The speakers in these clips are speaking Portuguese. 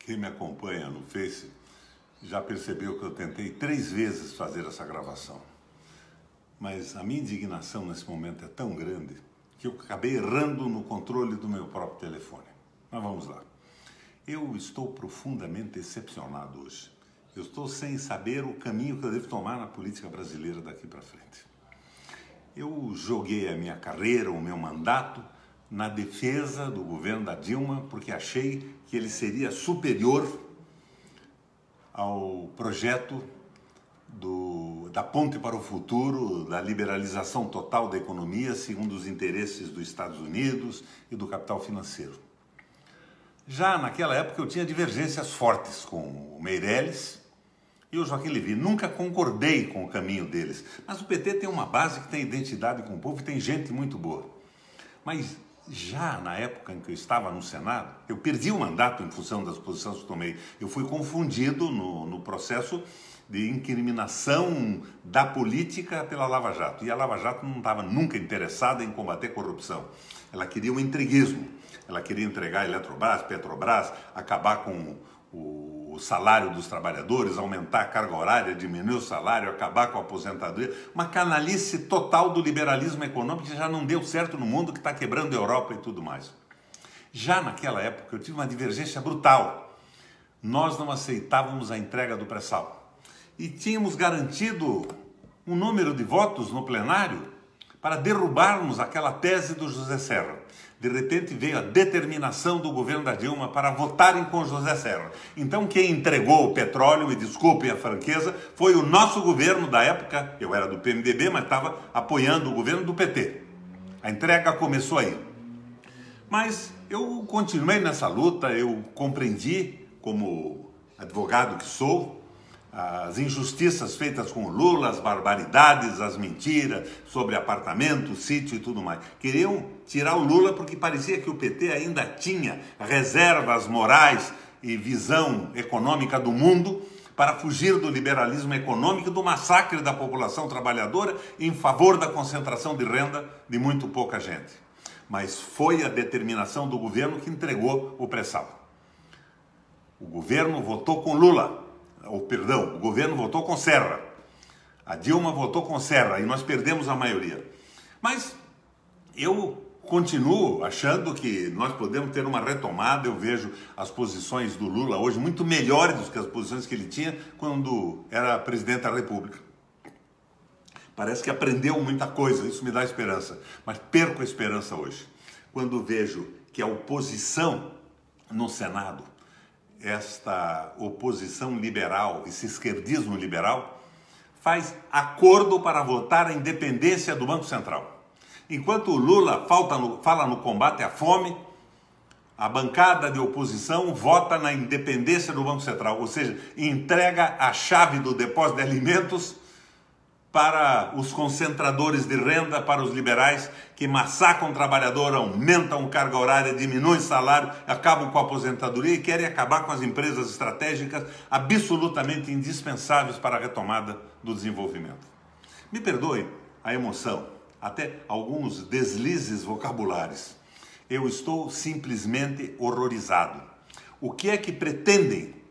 Quem me acompanha no Face já percebeu que eu tentei 3 vezes fazer essa gravação. Mas a minha indignação nesse momento é tão grande que eu acabei errando no controle do meu próprio telefone. Mas vamos lá. Eu estou profundamente decepcionado hoje. Eu estou sem saber o caminho que eu devo tomar na política brasileira daqui para frente. Eu joguei a minha carreira, o meu mandato, na defesa do governo da Dilma, porque achei que ele seria superior ao projeto da ponte para o futuro, da liberalização total da economia, segundo os interesses dos Estados Unidos e do capital financeiro. Já naquela época eu tinha divergências fortes com o Meirelles e o Joaquim Levy. Nunca concordei com o caminho deles, mas o PT tem uma base que tem identidade com o povo e tem gente muito boa. Mas já na época em que eu estava no Senado, eu perdi o mandato em função das posições que tomei. Eu fui confundido no processo de incriminação da política pela Lava Jato. E a Lava Jato não estava nunca interessada em combater corrupção. Ela queria o entreguismo. Ela queria entregar a Eletrobras, Petrobras, acabar com o salário dos trabalhadores, aumentar a carga horária, diminuir o salário, acabar com a aposentadoria. Uma canalice total do liberalismo econômico que já não deu certo no mundo, que está quebrando a Europa e tudo mais. Já naquela época eu tive uma divergência brutal. Nós não aceitávamos a entrega do pré-sal. E tínhamos garantido um número de votos no plenário para derrubarmos aquela tese do José Serra. De repente veio a determinação do governo da Dilma para votarem com José Serra. Então quem entregou o petróleo, e desculpem a franqueza, foi o nosso governo da época. Eu era do PMDB, mas estava apoiando o governo do PT. A entrega começou aí. Mas eu continuei nessa luta, eu compreendi, como advogado que sou, as injustiças feitas com o Lula, as barbaridades, as mentiras sobre apartamento, sítio e tudo mais. Queriam tirar o Lula porque parecia que o PT ainda tinha reservas morais e visão econômica do mundo para fugir do liberalismo econômico e do massacre da população trabalhadora em favor da concentração de renda de muito pouca gente. Mas foi a determinação do governo que entregou o pré-sal. O governo votou com Lula. O governo votou com Serra. A Dilma votou com Serra e nós perdemos a maioria. Mas eu continuo achando que nós podemos ter uma retomada. Eu vejo as posições do Lula hoje muito melhores do que as posições que ele tinha quando era presidente da República. Parece que aprendeu muita coisa, isso me dá esperança. Mas perco a esperança hoje, quando vejo que a oposição no Senado, esta oposição liberal, esse esquerdismo liberal, faz acordo para votar a independência do Banco Central. Enquanto o Lula fala no combate à fome, a bancada de oposição vota na independência do Banco Central, ou seja, entrega a chave do depósito de alimentos para os concentradores de renda, para os liberais que massacram o trabalhador, aumentam carga horária, diminuem salário, acabam com a aposentadoria e querem acabar com as empresas estratégicas absolutamente indispensáveis para a retomada do desenvolvimento. Me perdoe a emoção, até alguns deslizes vocabulares. Eu estou simplesmente horrorizado. O que é que pretendem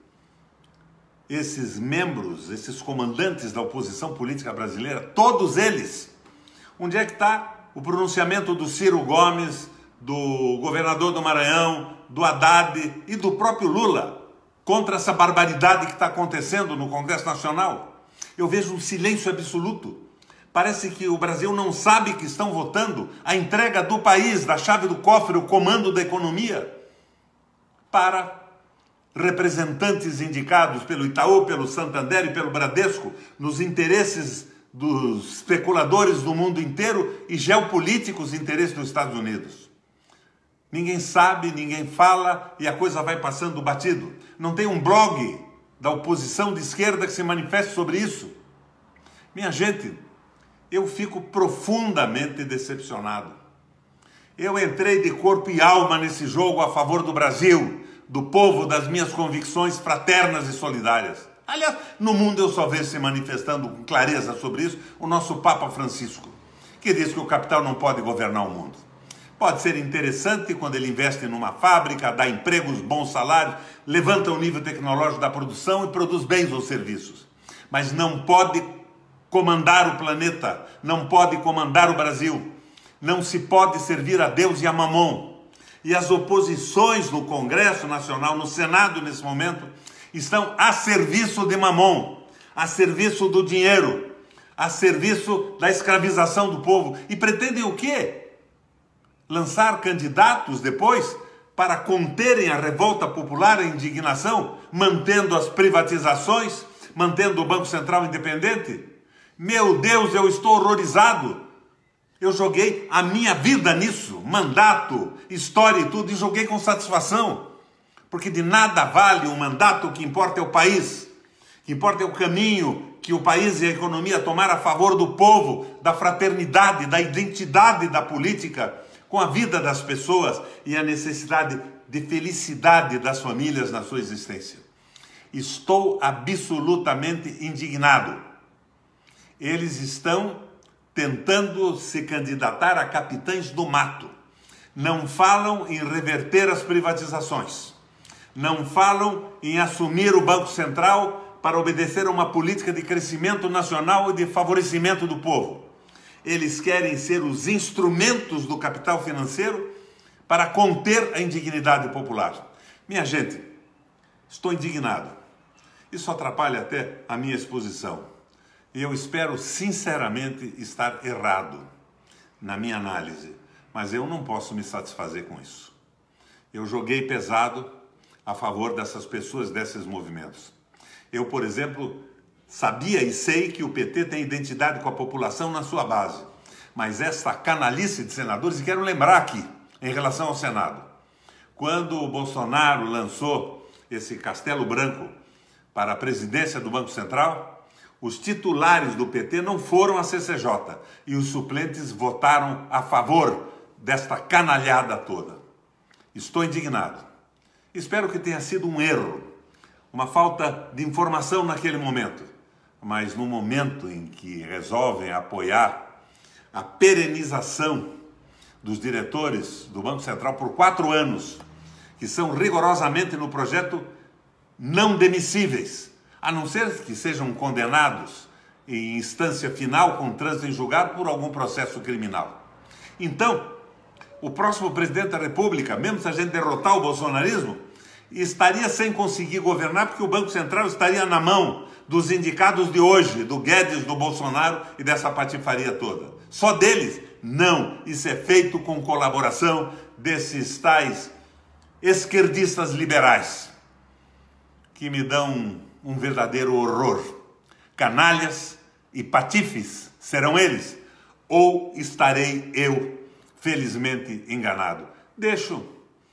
esses membros, esses comandantes da oposição política brasileira, todos eles? Onde é que está o pronunciamento do Ciro Gomes, do governador do Maranhão, do Haddad e do próprio Lula contra essa barbaridade que está acontecendo no Congresso Nacional? Eu vejo um silêncio absoluto. Parece que o Brasil não sabe que estão votando a entrega do país, da chave do cofre, o comando da economia, para representantes indicados pelo Itaú, pelo Santander e pelo Bradesco, nos interesses dos especuladores do mundo inteiro e geopolíticos interesses dos Estados Unidos. Ninguém sabe, ninguém fala e a coisa vai passando batido. Não tem um blog da oposição de esquerda que se manifeste sobre isso. Minha gente, eu fico profundamente decepcionado. Eu entrei de corpo e alma nesse jogo a favor do Brasil, do povo, das minhas convicções fraternas e solidárias. Aliás, no mundo eu só vejo se manifestando com clareza sobre isso o nosso Papa Francisco, que diz que o capital não pode governar o mundo. Pode ser interessante quando ele investe numa fábrica, dá empregos, bons salários, levanta o nível tecnológico da produção e produz bens ou serviços. Mas não pode comandar o planeta, não pode comandar o Brasil. Não se pode servir a Deus e a Mamon. E as oposições no Congresso Nacional, no Senado nesse momento, estão a serviço de Mamon, a serviço do dinheiro, a serviço da escravização do povo. E pretendem o quê? Lançar candidatos depois para conterem a revolta popular, a indignação, mantendo as privatizações, mantendo o Banco Central independente? Meu Deus, eu estou horrorizado. Eu joguei a minha vida nisso, mandato, história e tudo, e joguei com satisfação. Porque de nada vale um mandato, o que importa é o país. O que importa é o caminho que o país e a economia tomaram a favor do povo, da fraternidade, da identidade da política, com a vida das pessoas e a necessidade de felicidade das famílias na sua existência. Estou absolutamente indignado. Eles estão tentando se candidatar a capitães do mato. Não falam em reverter as privatizações. Não falam em assumir o Banco Central para obedecer a uma política de crescimento nacional e de favorecimento do povo. Eles querem ser os instrumentos do capital financeiro para conter a indignidade popular. Minha gente, estou indignado. Isso atrapalha até a minha exposição. E eu espero sinceramente estar errado na minha análise, mas eu não posso me satisfazer com isso. Eu joguei pesado a favor dessas pessoas, desses movimentos. Eu, por exemplo, sabia e sei que o PT tem identidade com a população na sua base, mas essa canalice de senadores, e quero lembrar aqui, em relação ao Senado, quando o Bolsonaro lançou esse Castelo Branco para a presidência do Banco Central, os titulares do PT não foram à CCJ e os suplentes votaram a favor desta canalhada toda. Estou indignado. Espero que tenha sido um erro, uma falta de informação naquele momento. Mas no momento em que resolvem apoiar a perenização dos diretores do Banco Central por 4 anos, que são rigorosamente no projeto não demissíveis, a não ser que sejam condenados em instância final com trânsito em julgado por algum processo criminal. Então, o próximo presidente da República, mesmo se a gente derrotar o bolsonarismo, estaria sem conseguir governar porque o Banco Central estaria na mão dos indicados de hoje, do Guedes, do Bolsonaro e dessa patifaria toda. Só deles? Não. Isso é feito com colaboração desses tais esquerdistas liberais, que me dão um verdadeiro horror. Canalhas e patifes serão eles, ou estarei eu felizmente enganado? Deixo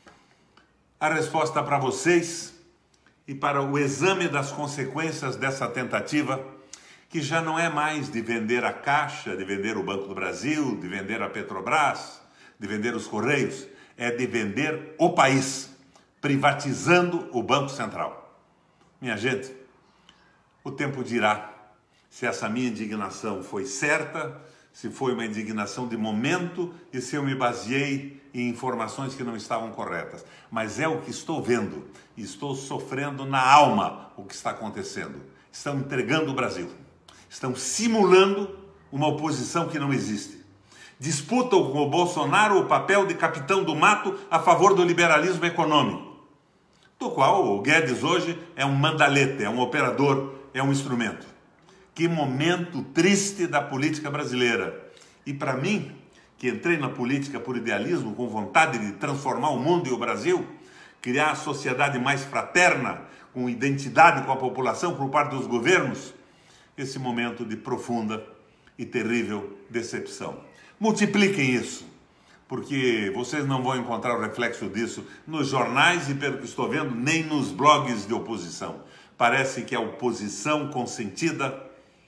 a resposta para vocês e para o exame das consequências dessa tentativa, que já não é mais de vender a Caixa, de vender o Banco do Brasil, de vender a Petrobras, de vender os Correios, é de vender o país, privatizando o Banco Central. Minha gente, o tempo dirá se essa minha indignação foi certa, se foi uma indignação de momento e se eu me baseei em informações que não estavam corretas. Mas é o que estou vendo e estou sofrendo na alma o que está acontecendo. Estão entregando o Brasil. Estão simulando uma oposição que não existe. Disputam com o Bolsonaro o papel de capitão do mato a favor do liberalismo econômico, do qual o Guedes hoje é um mandalete, é um operador, é um instrumento. Que momento triste da política brasileira. E para mim, que entrei na política por idealismo, com vontade de transformar o mundo e o Brasil, criar a sociedade mais fraterna, com identidade com a população por parte dos governos, esse momento de profunda e terrível decepção. Multipliquem isso, porque vocês não vão encontrar o reflexo disso nos jornais e, pelo que estou vendo, nem nos blogs de oposição. Parece que a oposição consentida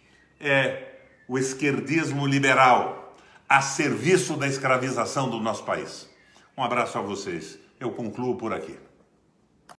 é o esquerdismo liberal, a serviço da escravização do nosso país. Um abraço a vocês. Eu concluo por aqui.